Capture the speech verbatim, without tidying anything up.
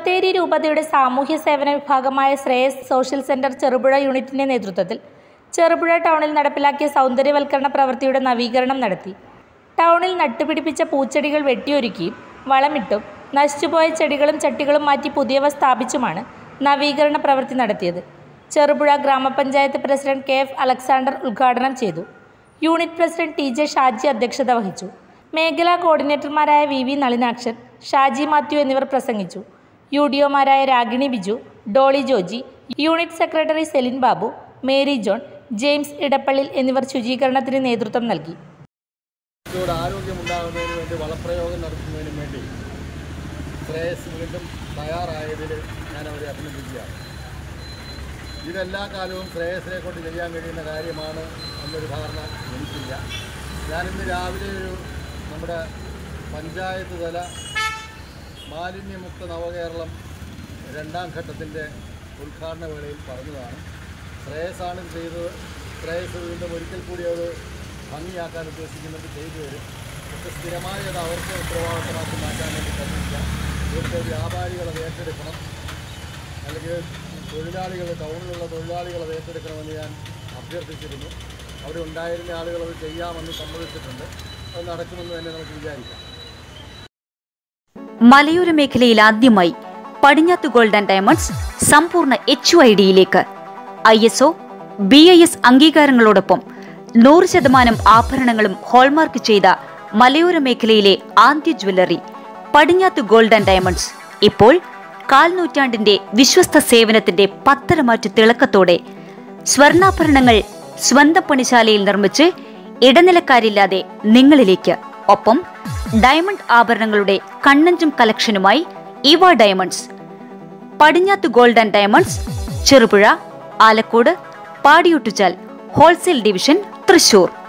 ബത്തേരി രൂപതയുടെ സാമൂഹ്യ സേവന വിഭാഗമായ ശ്രേയസ് സോഷ്യൽ സെന്റർ ചെറുപുഴ യൂണിറ്റിന്റെ നേതൃത്വത്തിൽ ചെറുപുഴ ടൗണിൽ നടപ്പിലാക്കിയ സൗന്ദര്യവൽക്കരണ പ്രവൃത്തിയുടെ നവീകരണം നടത്തി. ടൗണിൽ നട്ടുപിടിപ്പിച്ച പൂച്ചെടികൾ വെട്ടിയൊരുക്കിയും വളമിട്ടും നശിച്ചുപോയ ചെടികളും ചട്ടികളും മാറ്റി പുതിയവ സ്ഥാപിച്ചുമാണ് നവീകരണ പ്രവൃത്തി നടത്തിയത്. ചെറുപുഴ ഗ്രാമപഞ്ചായത്ത് പ്രസിഡന്റ് കെ എഫ് അലക്സാണ്ടർ ഉദ്ഘാടനം ചെയ്തു. Unit president T J Shaji അധ്യക്ഷത വഹിച്ചു. മേഖലാ കോർഡിനേറ്റർമാരായ V V Nalinakshan, Shaji Mathew എന്നിവർ പ്രസംഗിച്ചു. യു ഡി ഒമാരായ Ragini Biju, Dolly Joji, unit secretary Celine Babu, Mary John, James Edappallil എന്നിവർ ശുചീകരണത്തിന് നേതൃത്വം നൽകി. ആരോഗ്യമുണ്ടാകുന്നതിന് വേണ്ടി വളപ്രയോഗം നടത്തുന്നതിനും വേണ്ടി ശ്രേയസ് വീണ്ടും തയ്യാറായതിൽ ഞാൻ അവരെ അഭിനന്ദിക്കുകയാണ്. ഇതെല്ലാ കാലവും ശ്രേയസിനെ കൊണ്ട് ചെയ്യാൻ കഴിയുന്ന കാര്യമാണ് എന്നൊരു ധാരണ എനിക്കില്ല. ഞാനിന്ന് രാവിലെ ഒരു നമ്മുടെ പഞ്ചായത്ത് തല മാലിന്യമുക്ത നവകേരളം രണ്ടാം ഘട്ടത്തിൻ്റെ ഉദ്ഘാടന വേളയിൽ പറഞ്ഞതാണ്. ശ്രേയസാണ് ഇത് ചെയ്തത്. ശ്രേയസ് വീണ്ടും ഒരിക്കൽ കൂടി അത് ഭംഗിയാക്കാൻ ഉദ്ദേശിക്കുന്നത് ചെയ്തു വരും. പക്ഷേ സ്ഥിരമായി അത് അവർക്ക് ഉത്തരവാദിത്തമാക്കി മാറ്റാൻ വേണ്ടി ശ്രമിക്കാം. ഇവിടുത്തെ വ്യാപാരികൾ അത് ഏറ്റെടുക്കണം, അല്ലെങ്കിൽ തൊഴിലാളികൾ, ടൗണിലുള്ള തൊഴിലാളികൾ അത് ഏറ്റെടുക്കണമെന്ന് ഞാൻ അഭ്യർത്ഥിച്ചിരുന്നു. അവിടെ ഉണ്ടായിരുന്ന ആളുകൾ അത് ചെയ്യാമെന്ന് സമ്മതിച്ചിട്ടുണ്ട്. അത് നടക്കുമെന്ന് തന്നെ നമുക്ക് വിചാരിക്കാം. മലയോര മേഖലയിൽ ആദ്യമായി പടിഞ്ഞാത്ത് ഗോൾഡ് ആൻഡ് ഡയമണ്ട്സ് സമ്പൂർണ്ണ എച്ച് ഐ ഡിയിലേക്ക് I S O B I S അംഗീകാരങ്ങളോടൊപ്പം നൂറ് ശതമാനം ആഭരണങ്ങളും ഹോൾമാർക്ക് ചെയ്ത മലയോര മേഖലയിലെ ആദ്യ jewellery Padinjath gold and diamonds ഇപ്പോൾ കാൽ നൂറ്റാണ്ടിന്റെ വിശ്വസ്ത സേവനത്തിന്റെ പത്തരമാറ്റു തിളക്കത്തോടെ സ്വർണ്ണാഭരണങ്ങൾ സ്വന്തം പണിശാലയിൽ നിർമ്മിച്ച് ഇടനിലക്കാരില്ലാതെ നിങ്ങളിലേക്ക്. ഒപ്പം ഡയമണ്ട് ആഭരണങ്ങളുടെ കണ്ണഞ്ചും കളക്ഷനുമായി ഇവ diamonds. Padinjath gold and diamonds, Cherupuzha, Alakode, Padiyottuchal wholesale division, Thrissur.